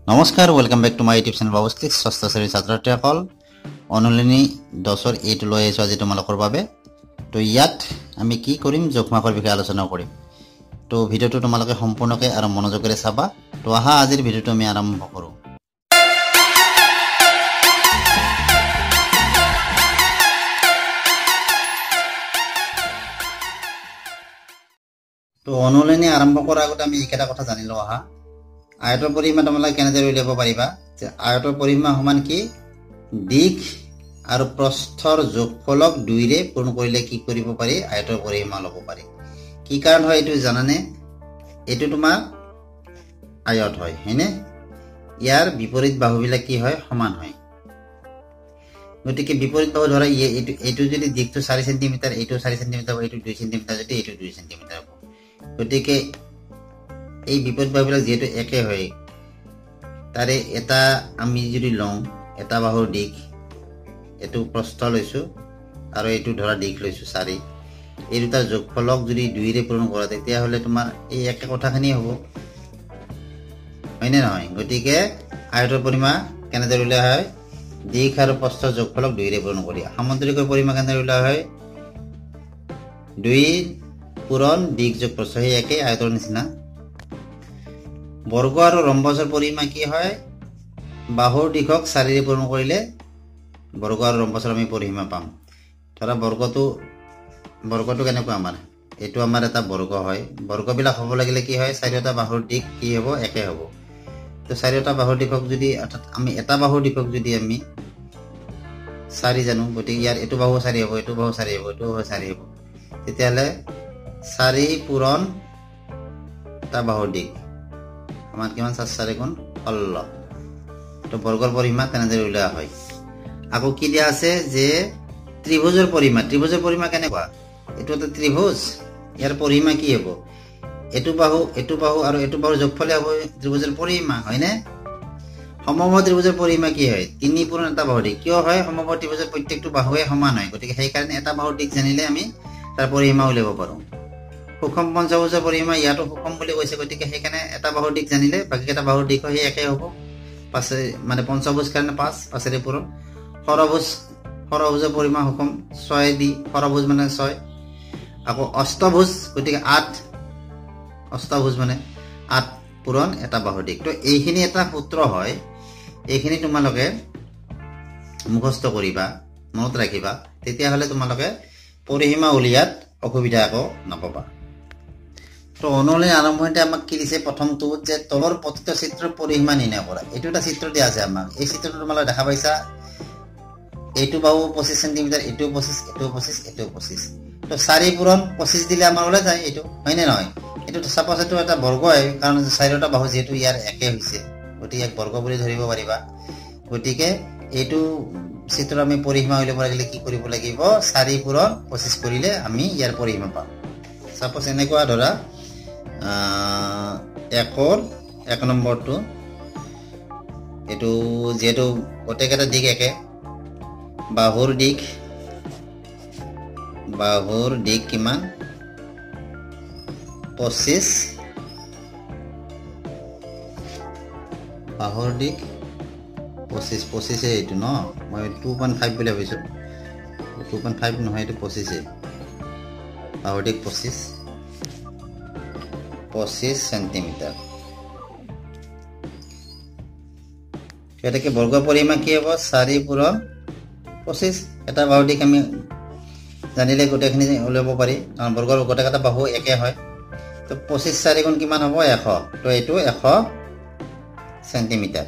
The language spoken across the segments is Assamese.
নমস্কাৰ welcome back to my YouTube channel Babus click ষষ্ঠ শ্ৰেণীৰ ছাত্ৰসকল অনুলিনি 10ৰ এইটো লৈ আহিছো আজি তোমালোকৰ বাবে তো ইয়াত আমি কি কৰিম যোগমাকৰ বিষয়ে আলোচনা কৰিম তো ভিডিওটো তোমালোকে সম্পূৰ্ণকৈ আৰু মনোযোগেৰে চাবা তো আহা আজিৰ ভিডিওটো আমি আৰম্ভ কৰো তো অনুলিনি আৰম্ভ কৰাৰ আগতে আমি এটা কথা জানি লও আহা আয়তৰ পৰিসীমা তোমালোকে কেনেদৰে উলিয়াব পাৰিবা যে আয়তৰ পৰিসীমা সমান কি দিক আৰু প্ৰস্থৰ যোগফলক 2 ৰে পূৰণ কৰিলে কি কৰিব পাৰি আয়তৰ পৰিসীমা ল'ব পাৰি কি কাৰণ হয় এটো জানানে এটো তোমাৰ আয়ত হয় হেনে ইয়াৰ বিপৰীত বাহুবিলাক কি হয় সমান হয় গতিকে বিপৰীত বাহু ধৰা এটো যদি দিকটো 4 সেমি এটো 4 সেমি হ'ব এটো 2 সেমি যদি এটো 2 সেমি হ'ব গতিকে এই বিপৰীত বাহুবিলাক যেটো একে হয় তাৰে এটা আমি যদি লওঁ এটা বাহুৰ দিক এটো প্ৰস্থ লৈছো আৰু এটো ধৰা দিক লৈছো 4 এই দুটা যোগফলক যদি 2 ৰে পূৰণ কৰা তেতিয়া হলে তোমাৰ এই একে কথাখিনি হ'ব হয়নে নহয় গতিকে আয়তৰ পৰিসীমা কেনেদৰে উলিওৱা হয় দিক আৰু প্ৰস্থৰ যোগফলক 2 ৰে পূৰণ কৰি সামন্তৰিকৰ পৰিসীমা কেনেদৰে উলিওৱা হয় 2 পূৰণ দিক যোগ প্ৰস্থ এই একে আয়তৰ নিচিনা বৰ্গ আৰু ৰম্বসৰ পৰিসীমা কি হয় বাহুৰ দিশক 4 ৰে পূৰণ কৰিলে বৰ্গ আৰু ৰম্বসৰ আমি পৰিসীমা পাম ধৰা বৰ্গটো কেনেকুৱা আমাৰ এটো আমাৰ এটা বৰ্গ হয় বৰ্গবিলাক হ'ব লাগিলে কি হয় চাৰিটা বাহুৰ দিক কি হ'ব একে হ'ব তো চাৰিটা বাহুৰ দিশক যদি অৰ্থাৎ আমি এটা বাহুৰ দিশক যদি আমি 4 জানো গতিকে ইয়াৰ এটো বাহু 4 হ'ব এটো বাহু 4 হ'ব এটো বাহু 4 হ'ব তেতিয়ালে 4 পূৰণ টা বাহুৰ দিক আমাৰ কিমান 4 গুণ 16 তো বৰ্গৰ পৰিসীমা কেনেদৰে উলিওৱা হয় আকৌ কি দিয়া আছে যে ত্ৰিভুজৰ পৰিসীমা কেনেকুৱা এটো এটা ত্ৰিভুজ ইয়াৰ পৰিসীমা কি হ'ব এটো বাহু আৰু এটো বাহুৰ যোগফলে হ'ব ত্ৰিভুজৰ পৰিসীমা হয়নে সমবাহু ত্ৰিভুজৰ পৰিসীমা কি হয় 3 পূৰণ এটা বাহুৰ দিক কিয় হয় সমবাহু ত্ৰিভুজৰ প্ৰত্যেকটো বাহুৱে সমান হয় গতিকে সেই কাৰণে এটা বাহুৰ দিক জানিলে আমি তাৰ পৰিসীমা উলিয়াব পাৰো সুষম পঞ্চভুজৰ পৰিসীমা ইয়াটো সুষম বুলি কৈছে গতিকে সেইকাৰণে এটা বাহুৰ দিক জানিলে বাকি এটা বাহুৰ দিক হয় একে হ'ব পাছে মানে পঞ্চভুজ কাৰণে 5 ৰে পূৰণ সৰভুজৰ পৰিসীমা সুষম 6 দি সৰভুজ মানে 6 আকৌ অষ্টভুজ গতিকে 8 অষ্টভুজ মানে 8 পূৰণ এটা বাহুৰ দিক তো এইখিনি এটা সূত্ৰ হয় এইখিনি তোমালোকে মুখস্থ কৰিবা মনত ৰাখিবা তেতিয়া হলে তোমালোকে পৰিসীমা উলিয়াত অসুবিধা আকৌ নাপাবা তো অনুলিনি আৰম্ভণিতে আমাক কি দিছে প্ৰথমটো যে তলৰ প্ৰতিত চিত্ৰৰ পৰিসীমা নিৰ্ণয় কৰা এটো এটা চিত্ৰ দিয়া আছে আমাক এই চিত্ৰটো তোমালোকে দেখা পাইছা এটো বাহু 25 সেমি এটো 25 এটো 25 এটো 25 তো 4 পূৰণ 25 দিলে আমাৰ ওলাই যায় এটো হয়নে নহয় এটো সাপোজ এটো এটা বৰ্গ হয় কাৰণ চাৰিটা বাহু যেটো ইয়াৰ একে হৈছে গতিকে এক বৰ্গ বুলি ধৰিব পাৰিবা গতিকে এটো চিত্ৰ আমি পৰিসীমা উলিয়াব লাগিলে কি কৰিব লাগিব 4 পূৰণ 25 কৰিলে আমি ইয়াৰ পৰিসীমা পাম সাপোজ এনেকুৱা ধৰা এক নম্বৰটো এটো যেটো গোটেইটা দিক একে বাহুৰ দিক কিমান 25 বাহুৰ দিক 25 এইটো ন মই 2.5 বুলি ভাবিছো 2.5 নহয় এটো 25 বাহুৰ দিক 25 সেন্টিমিটাৰ এটাকে বৰ্গ পৰিসীমা কি হ'ব 4 পূৰণ 25 এটা বাহুৰ দিক আমি জানিলে গোটেইখিনি উলিয়াব পাৰি কাৰণ বৰ্গৰ গোটেইটা বাহু একে হয় তো 25 4 গুণ কিমান হ'ব 100 তো এটো 100 সেন্টিমিটাৰ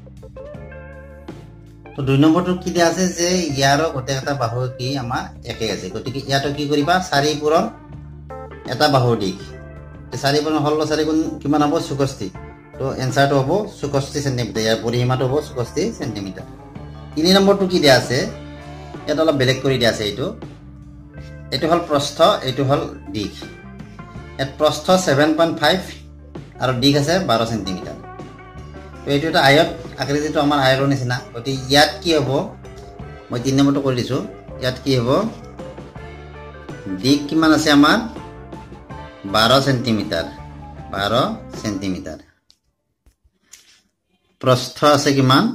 তো 2 নম্বৰটো কি দিয়া আছে যে ইয়াৰ গোটেইটা বাহু কি আমাৰ একে আছে গতিকে ইয়াটো কি কৰিবা 4 পূৰণ এটা বাহুৰ দিক 4 পূৰণ 4 গুণ কিমান হ'ব 64 তো এনসাৰটো হ'ব 64 সেন্টিমিটাৰ ইয়াৰ পৰিসীমাটো হ'ব 64 সেন্টিমিটাৰ 3 নম্বৰটো কি দিয়া আছে এটা অলপ বেলেগ কৰি দিয়া আছে এটো হল প্ৰস্থ এটো হল দিক এত প্ৰস্থ 7.5 আৰু দিক আছে 12 সেন্টিমিটাৰ তো এটো এটা আয়ত আকৃতিটো আমাৰ আয়তৰ নিচিনা গতি ইয়াত কি হ'ব মই 3 নম্বৰটো কৰি দিছো ইয়াত কি হ'ব দিক কিমান আছে আমাৰ 12 সেন্টিমিটাৰ প্ৰস্থ আছে কিমান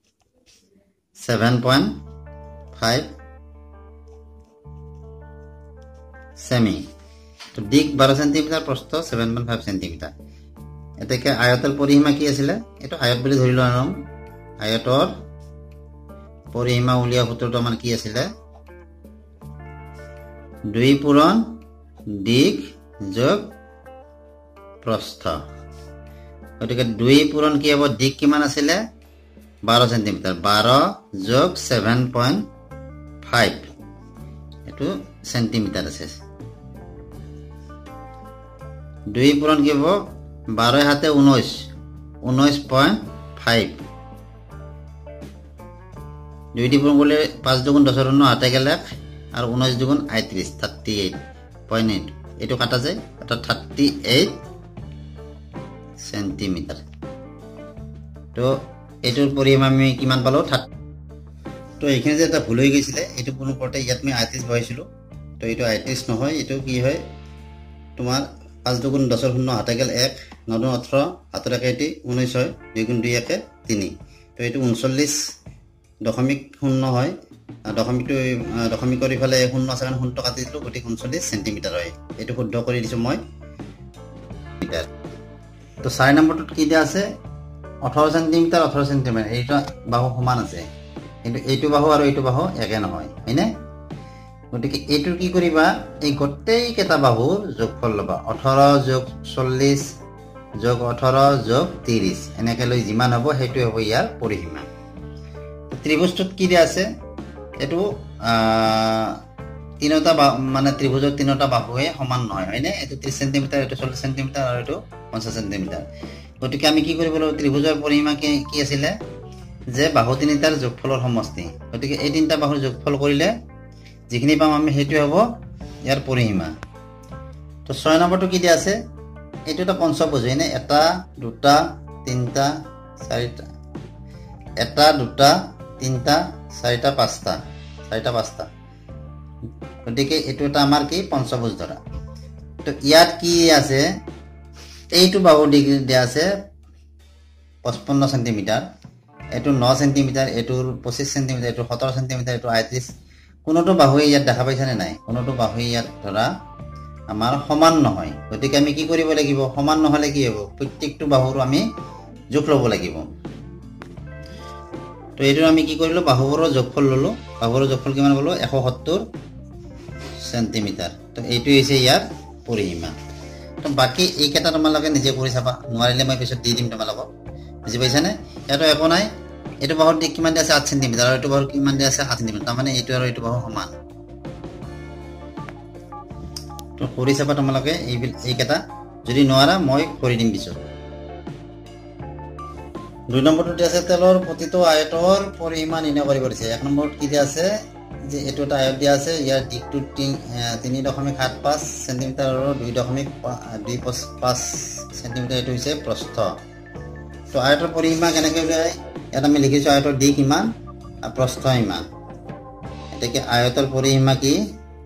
7.5 সেমি তো দিক 12 সেন্টিমিটার প্ৰস্থ 7.5 সেন্টিমিটার এতেকে আয়তৰ পৰিসীমা কি আছিল এটো আয়ত বুলি ধৰিলো আৰম আয়তৰ পৰিসীমা উলিয়া সূত্ৰটো আমাৰ কি আছিল 2 পূৰণ দিক যোগ প্ৰস্থ গতিকে 2 পূৰণ কি হ'ব দিক কিমান আছিল 12 সেন্টিমিটার 12 যোগ 7.5 এটো সেন্টিমিটার আছে 2 পূরণ কি হব 12 হাতে 19 19.5 দুইটি পূরণ করলে 5 দুগুণ 10 অন্য হাতে গেলে আর 19 দুগুণ 38 38.8 এটো কাটা যায় অর্থাৎ 38 সেন্টিমিটার তো এটোর পরিমাণ আমি কিমান পালো তো এখানে যে এটা ভুল হয়ে গিয়েছিল এটো কোনো করতে ইয়াত আমি 38 বহাইছিল তো এটো 38 নহয় এটো কি হয় তোমার 5 দুগুণ 10 শূন্য হাতে গেল 1 9 দুগুণ 18 হাতে রাখে এটি 19 হয় 2 গুণ 2 একে 3 তো এটো 39.0 হয় দশমিক কৰি ফেলে 0 সেকেন্ড 0 কাটি দিলো গতি 39 সেন্টিমিটার হয় এটো শুদ্ধ কৰি দিছো মই মিটার তো 4 নম্বৰটোত কি দিয়া আছে 18 সেন্টিমিটার 18 সেন্টিমিটার এইটা বাহু সমান আছে কিন্তু এইটো বাহু আৰু এইটো বাহু একে নহয় হয়নে গতিকে এইটো কি কৰিবা এই গোটেই কেটা বাহুৰ যোগফল লবা 18 যোগ 40 যোগ 18 যোগ 30 এনেকে লৈ যিমান হ'ব হেতু হ'ব ইয়াৰ পৰিসীমা ত্ৰিভুজটোত কি দিয়া আছে এটো তিনটা মানে ত্ৰিভুজৰ তিনটা বাহুৱে সমান নহয় হয়নে এটো 30 সেন্টিমিটার এটো 40 সেন্টিমিটার আৰু এটো 50 সেন্টিমিটার গতিকে আমি কি কৰিব লাগিব ত্ৰিভুজৰ পৰিসীমা কি আছিল যে বাহু তিনিটাৰ যোগফলৰ সমষ্টি গতিকে এই তিনটা বাহুৰ যোগফল কৰিলে যিখিনি পাম আমি হেতু হ'ব ইয়াৰ পৰিসীমা তো 6 নম্বৰটো কি দিয়া আছে এটো এটা পঞ্চভুজ হয়নে এটা দুটা তিনটা চাৰিটা এটা দুটা তিনটা চাৰিটা পাঁচটা গতিকে এটো এটা আমাৰ কি পঞ্চভুজ ধৰা তো ইয়াত কি আছে এইটো বাহু ডিগ্ৰী দিয়া আছে 55 সেন্টিমিটার এটো 9 সেন্টিমিটার এটোৰ 25 সেন্টিমিটার এটো 17 সেন্টিমিটার এটো 38 কোনোটো বাহু ইয়াত দেখা পাইছা নে নাই কোনোটো বাহু ইয়াত ধৰা আমাৰ সমান নহয় গতিকে আমি কি কৰিব লাগিব সমান নহলে কি হ'ব প্ৰত্যেকটো বাহুৰ আমি যোগ লব লাগিব তো এটো আমি কি কৰিলো বাহুবোৰৰ যোগফল ললো বাহুবোৰৰ যোগফল কিমান হলো 170 সেন্টিমিটার তো এইটো হৈছে ইয়াৰ পৰিসীমা তো বাকি এই কেটা তোমালোকে নিজে কৰি চাবা নোৱাৰিলে মই পিছত দি দিম তোমালোকক বুজি পাইছা নে এটো একো নাই এটো বাহুৰ দিক কিমান আছে 8 সেন্টিমিটার আৰু এটো বাহুৰ কিমান আছে 8 সেন্টিমিটার তাৰ মানে এটো আৰু এটো বাহু সমান তো কৰি চাবা তোমালোকে এই কেটা যদি নোৱাৰা মই কৰি দিম পিছত 2 নম্বৰটো আছে তেলৰ প্ৰতিটো আয়তৰ পৰিমাণ নিৰ্ণয় কৰিব দিছে 1 নম্বৰত কি দিয়া আছে যে এটো এটা আয়ত দিয়া আছে ইয়াৰ দিকটো 3.75 সেন্টিমিটার আৰু 2.25 সেন্টিমিটার এটো হৈছে প্ৰস্থ তো আয়তৰ পৰিসীমা কেনেকৈ উলিয়াই ইয়াত আমি লিখিছো আয়তৰ দিক ইমান আৰু প্ৰস্থ ইমান এটাকে আয়তৰ পৰিসীমা কি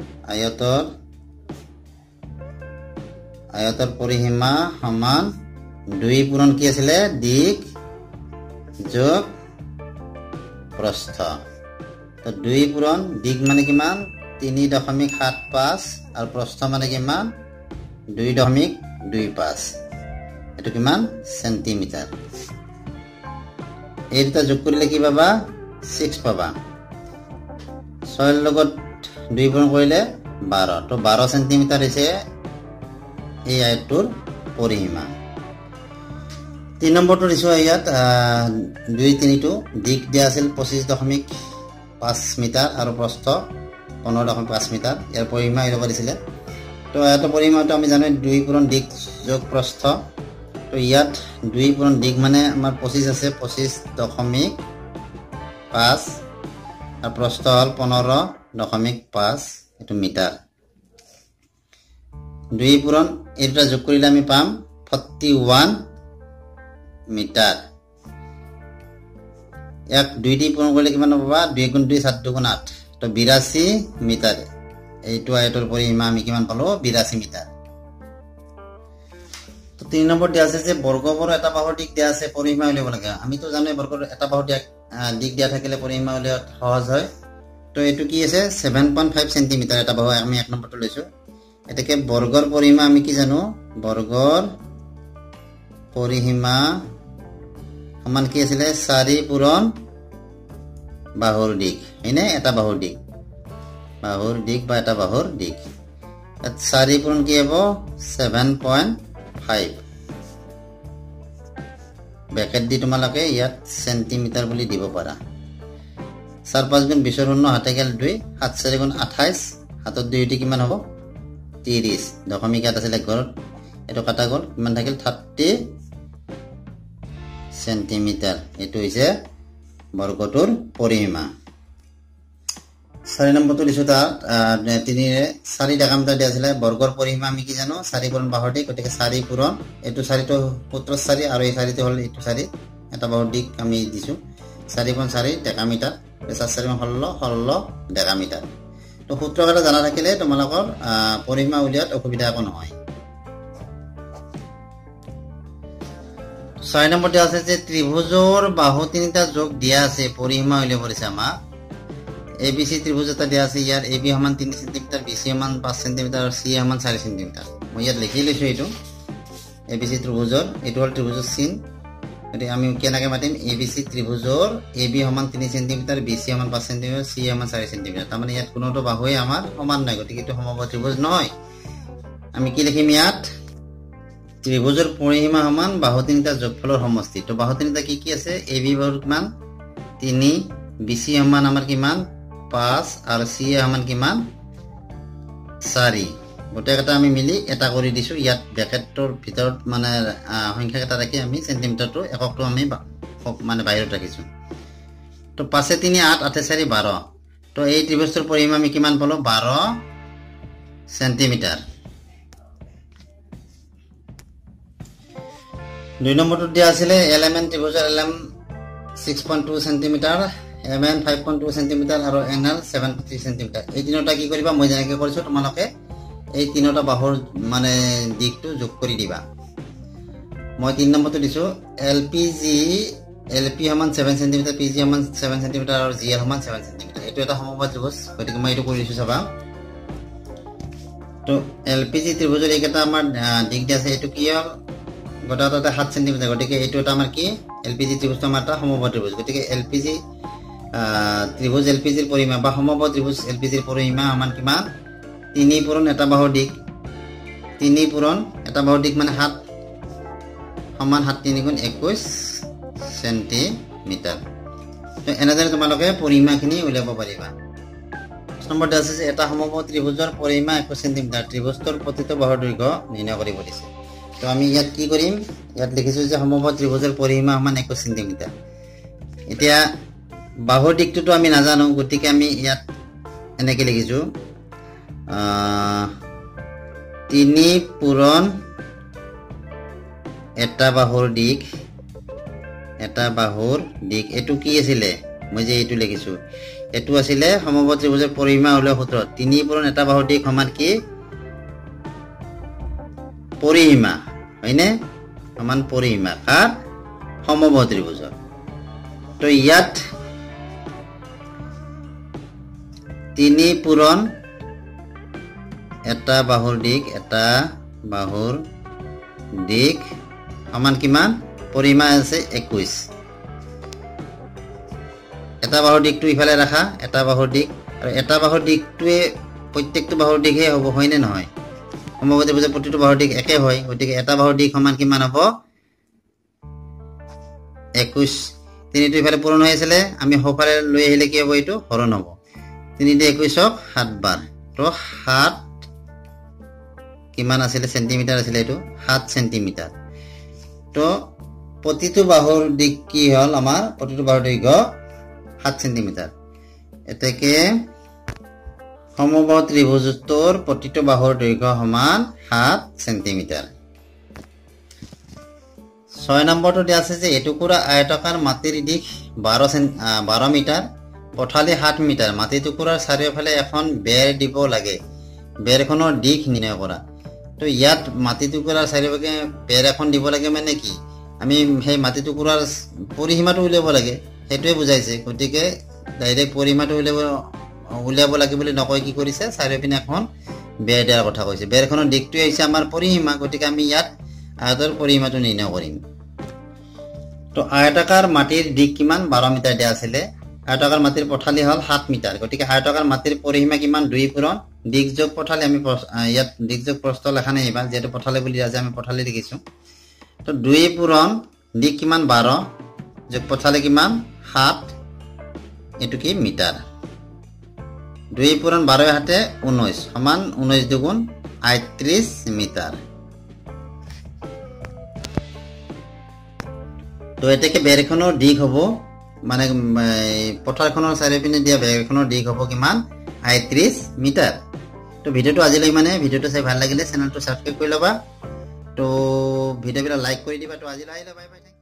আয়তৰ পৰিসীমা সমান 2 পূৰণ কি আছিল দিক যোগ প্ৰস্থ তো 2 পূৰণ দিক মানে কিমান 3.75 আৰু প্ৰস্থ মানে কিমান 2.25 এটো কিমান সেন্টিমিটার এই দুটা যোগ কৰিলে কি পাবা 6 পাবা 6 ৰ লগত 2 পূৰণ কৰিলে 12 তো 12 সেন্টিমিটার হৈছে এই আয়তৰ পৰিসীমা 3 নম্বৰটো দিছো ইয়াত 2 3 টো দিক দিয়া আছিল 25.5 মিটাৰ আৰু প্ৰস্থ 15.5 মিটাৰ ইয়াৰ পৰিসীমা এৰ কৰিছিল তো এত পৰিসীমাটো আমি জানো 2 পূৰণ দিক যোগ প্ৰস্থ তো ইয়াত 2 পূৰণ দিক মানে আমাৰ 25 আছে 25.5 আৰু প্ৰস্থ হল 15.5 এটো মিটাৰ 2 পূৰণ এটা যোগ কৰিলে আমি পাম 41 মিটাৰ এক 2 দি পূৰণ কৰিলে কিমান পাবা 2 গুণ 2 7 গুণ 8 তো 82 মিটাৰ এইটো আয়তৰ পৰিসীমা আমি কিমান পালো 82 মিটাৰ তো 3 নম্বৰ দিয়া আছে যে বৰ্গবোৰৰ এটা বাহুৰ দিক দিয়া আছে পৰিসীমা উলিয়াব লাগে আমিতো জানো বৰ্গৰ এটা বাহুৰ দিক দিয়া থাকিলে পৰিসীমা উলিওৱাত সহজ হয় তো এটো কি আছে 7.5 সেমি এটা বাহু আমি এক নম্বৰটো লৈছো এটাকে বৰ্গৰ পৰিসীমা আমি কি জানো বৰ্গৰ পৰিসীমা সমান কি আছিল 4 পূৰণ বাহুৰ দিক হয়নে এটা বাহুৰ দিক বা এটা বাহুৰ দিক 4 পূৰণ কি হ'ব 7.5 ব্যাকেট দি তোমালোকে ইয়াত সেন্টিমিটার বুলি দিব পাৰা 4 5 গুণ 20 শূন্য হাতে গেল 2 7 4 গুণ 28 হাতত 2 টি কিমান হ'ব 30 দশমিক ইয়াত আছিল ঘৰত এটো কাটা গল কিমান থাকিল 30 সেন্টিমিটার এটো হৈছে বৰ্গটোৰ পৰিসীমা 4 নম্বৰটো লিখো তাত 4 ডাকামিটাৰ দিয়া আছিল বৰ্গৰ পৰিসীমা আমি কি জানো 4 পূৰণ বাহুৰ দিক গতিকে 4 পূৰণ এটো 4 টো পুত্ৰ 4 আৰু এই 4 টো হল এটো 4 এটা বাহুৰ দিক আমি দিছো 4 পূৰণ 4 ডাকামিটাৰ 4 16 ডাকামিটাৰ তো সূত্ৰকেইটা জানা থাকিলে তোমালোকৰ পৰিসীমা উলিয়াত অসুবিধা একো নহয় 6 নম্বৰটো আছে যে ত্ৰিভুজৰ বাহু তিনিটা যোগ দিয়া আছে পৰিসীমা উলিয়াব দিছে আমাক ABC ত্রিভুজ এটা দিয়া আছে ইয়াৰ AB সমান 3 সেমি BC সমান 5 সেমি আৰু CA সমান 4 সেমি মই ইয়াত লিখি লৈছো এটো ABC ত্রিভুজৰ এটো হল ত্রিভুজৰ চিন এটি আমি কেনেকৈ মাতিম ABC ত্রিভুজৰ AB সমান 3 সেমি BC সমান 5 সেমি CA সমান 4 সেমি তাৰ মানে ইয়াত কোনোটো বাহুৱে আমাৰ সমান নাই গতিকে এটো সমবাহু ত্রিভুজ নহয় আমি কি লিখিম ইয়াত ত্রিভুজৰ পৰিসীমা সমান বাহু তিনিটা যোগফলৰ সমষ্টি তো বাহু তিনিটা কি আছে AB বাহুৰ কিমান 3 BC সমান আমাৰ কিমান 5 আৰু CA সমান কিমান 4 গোটেইটা আমি মিলি এটা কৰি দিছো ইয়াত ব্যাকেটৰ ভিতৰত মানে সংখ্যাটা ৰাখি আমি সেন্টিমিটাৰটো এককটো আমি মানে বাহিৰত ৰাখিছো তো 5 3 8 8 4 12 তো এই ত্ৰিভুজৰ পৰিসীমা আমি কিমান পালো 12 সেন্টিমিটাৰ 2 নম্বৰটো দিয়া আছিল এলিমেন্ট ত্ৰিভুজৰ LM 6.2 সেন্টিমিটাৰ MN 5.2 সেন্টিমিটার আৰু NL 7.3 সেন্টিমিটার এই তিনটা কি কৰিবা মই জানাকে কৰিছো তোমালোকে এই তিনটা বাহুৰ মানে দিকটো যোগ কৰি দিবা মই 3 নম্বৰটো দিছো LP সমান 7 সেন্টিমিটার PG সমান 7 সেন্টিমিটার আৰু GL সমান 7 সেন্টিমিটার এটো এটা সমবাহু ত্ৰিভুজ গতিকে মই এটো কৰি দিছো চাবা তো LPG ত্ৰিভুজৰ এইটা আমাৰ দিক দিয়া আছে এটো কি হল গোটাটা 7 সেন্টিমিটার গতিকে এটো এটা আমাৰ কি LPG ত্ৰিভুজটো আমাৰ এটা সমবাহু ত্ৰিভুজ গতিকে LPG ত্রিভুজ LPGৰ পৰিসীমা বা সমবাহু ত্রিভুজ LPGৰ পৰিসীমা সমান কিমান 3 পূৰণ এটা বাহুৰ দিক 3 পূৰণ এটা বাহুৰ দিক মানে 7 সমান 7 3 গুণ 21 সেন্টিমিটাৰ তো এনেদৰে তোমালোকে পৰিসীমাখিনি উলিয়াব পাৰিবা নম্বৰটো আছে যে এটা সমবাহু ত্ৰিভুজৰ পৰিসীমা 21 সেন্টিমিটাৰ ত্ৰিভুজটোৰ প্ৰতিটো বাহুৰ দৈৰ্ঘ্য নিৰ্ণয় কৰিব দিছে তো আমি ইয়াত কি কৰিম ইয়াত লিখিছো যে সমবাহু ত্ৰিভুজৰ পৰিসীমা সমান 21 সেন্টিমিটাৰ এতিয়া বাহুৰ দিকটো আমি নাজানো গতিকে আমি ইয়াত এনেকৈ লিখিছো 3 পূৰণ এটা বাহুৰ দিক এটো কি আছিল মই যে এটো লিখিছো এটো আছিল সমবাহু ত্ৰিভুজৰ পৰিসীমা উলিওৱা সূত্ৰ 3 পূৰণ এটা বাহুৰ দিক সমান কি পৰিসীমা হয়নে সমান পৰিসীমা কাৰ সমবাহু ত্ৰিভুজৰ তো ইয়াত 3 পূৰণ এটা বাহুৰ দিক সমান কিমান পৰিসীমা আছে 21 এটা বাহুৰ দিকটো ইফালে ৰাখা এটা বাহুৰ দিক আৰু এটা বাহুৰ দিকটোৱে প্ৰত্যেকটো বাহুৰ দিকহে হ'ব হয়নে নহয় সমবাহু ত্ৰিভুজৰ প্ৰতিটো বাহুৰ দিক একে হয় গতিকে এটা বাহুৰ দিক সমান কিমান হ'ব 21 তিনিটো ইফালে পূৰণ হৈ আছিল আমি হফালে লৈ আহিলে কি হ'ব এটো হৰণ হ'ব 3 21 7 বাৰ তো 7 কিমান আছিল সেন্টিমিটাৰ আছিল এটো 7 সেন্টিমিটাৰ তো প্ৰতিটো বাহুৰ দিক কি হল আমাৰ প্ৰতিটো বাহুৰ দৈৰ্ঘ্য 7 সেন্টিমিটাৰ এতেকে সমবাহু ত্ৰিভুজটোৰ প্ৰতিটো বাহুৰ দৈৰ্ঘ্য সমান 7 সেন্টিমিটাৰ 6 নম্বৰটো দিয়া আছে যে এটুকুৰা আয়তাকাৰ মাটিৰ দিক 12 মিটাৰ পথালি 7 মিটাৰ মাটি টুকুৰাৰ চাৰিওফালে এখন বেৰ দিব লাগে বেৰখনৰ দিক নিৰ্ণয় কৰা তো ইয়াত মাটি টুকুৰাৰ চাৰিভাগে বেৰ এখন দিব লাগে মানে কি আমি সেই মাটি টুকুৰাৰ পৰিসীমাটো উলিয়াব লাগে সেইটোৱে বুজাইছে গতিকে ডাইৰেক্ট পৰিসীমাটো উলিয়াব লাগে বুলি নকয় কি কৰিছে চাৰিওপিনে এখন বেৰ দিয়াৰ কথা কৈছে বেৰখনৰ দিকটোৱে হৈছে আমাৰ পৰিসীমা গতিকে আমি ইয়াত আয়তৰ পৰিসীমাটো নিৰ্ণয় কৰিম তো আয়তাকাৰ মাটিৰ দিক কিমান 12 মিটাৰ দিয়া আছিলে আয়তাকাৰ মাটিৰ পথালি হল 7 মিটাৰ গতিকে আয়তাকাৰ মাটিৰ পৰিসীমা কিমান 2 পূৰণ দিক যোগ পথালি আমি ইয়াত দিক যোগ প্ৰস্থ লেখা নাই এবাৰ যেটো পথালি বুলি আছে আমি পথালি লিখিছো তো 2 পূৰণ দিক কিমান 12 যোগ পথালি কিমান 7 এটো কি মিটাৰ 2 পূৰণ 12 হাতে 19 সমান 19 দুগুণ 38 মিটাৰ তো এটাকে বেৰখনৰ দিক হ'ব মানে পথাৰখনৰ চাৰিপিনে দিয়া বেৰখনৰ দিক হ'ব কিমান 38 মিটাৰ তো ভিডিওটো আজিলৈ মানে ভিডিওটো চাই ভাল লাগিলে চেনেলটো সাবস্ক্ৰাইব কৰি লবা তো ভিডিওটো লাইক কৰি দিবা তো আজিলৈ আহিলে বাই বাই